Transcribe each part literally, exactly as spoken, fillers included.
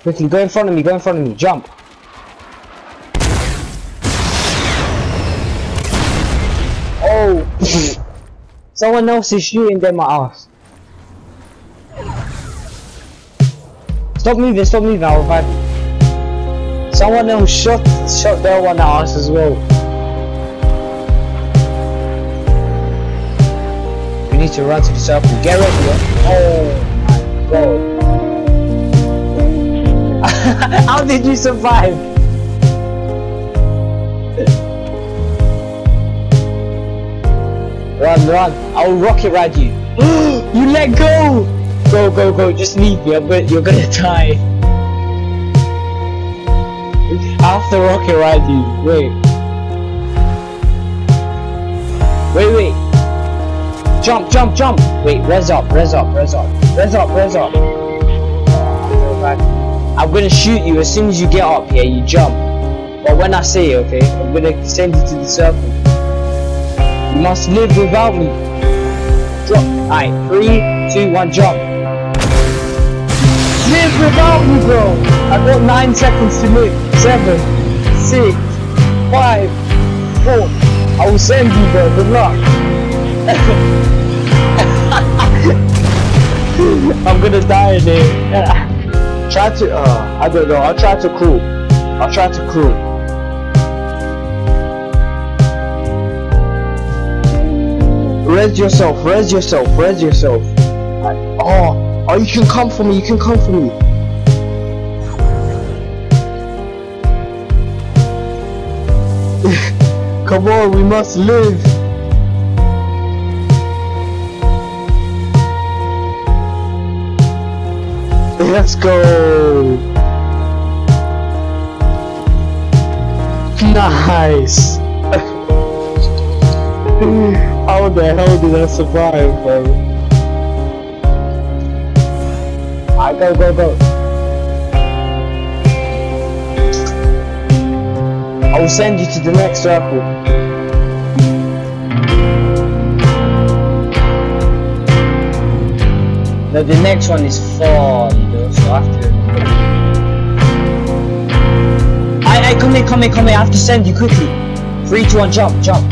Quickly, go in front of me, go in front of me, jump. Oh, someone else is shooting them at us. Stop moving, stop moving, I'll revive you. Someone else shot, shot their one at us as well. We need to run to the circle, get ready. Oh my god. How did you survive? Run, run! I'll rocket ride you. You let go! Go, go, go! Just leave me. I'm gonna, you're gonna die. I have to rocket ride you. Wait. Wait, wait. Jump, jump, jump! Wait, res up, res up, res up, res up, res up. I'm gonna shoot you as soon as you get up here, you jump. But when I say it, okay, I'm gonna send you to the circle. You must live without me. Drop. Alright, three, two, one, jump. Live without me, bro. I've got nine seconds to live. Seven, six, five, four. I will send you, bro. Good luck. I'm gonna die in here. Try to, uh, I don't know, I'll try to crawl. I'll try to crawl. Res yourself, res yourself, res yourself. Oh, oh, you can come for me, you can come for me. Come on, we must live. Let's go! Nice! How the hell did I survive, bro? Alright, go, go, go! I will send you to the next circle. No, the next one is far, you know, so I have to... I, I, come here, come here, come here, I have to send you quickly. Three, two, one, jump, jump.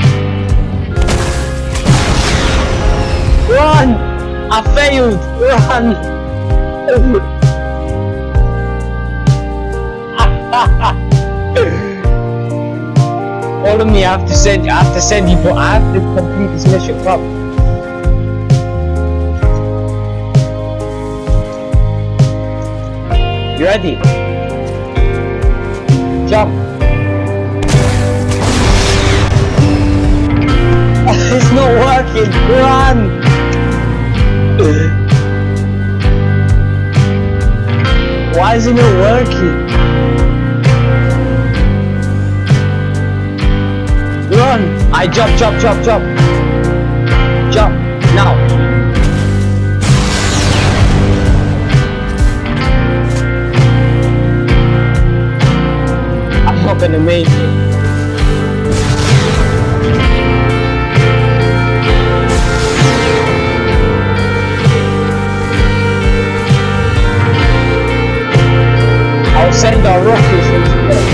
Run! I failed! Run! Follow me, I have to send you, I have to send you, but I have to complete this mission, come. You ready? Jump! It's not working! Run! Why isn't it working? Run! I jump, jump, jump, jump! Jump! Now! I'm not gonna make it. I'll send our rockets into space.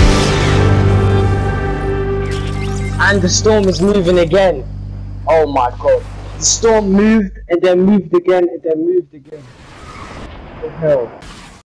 And the storm is moving again. Oh my god. The storm moved and then moved again and then moved again. What the hell?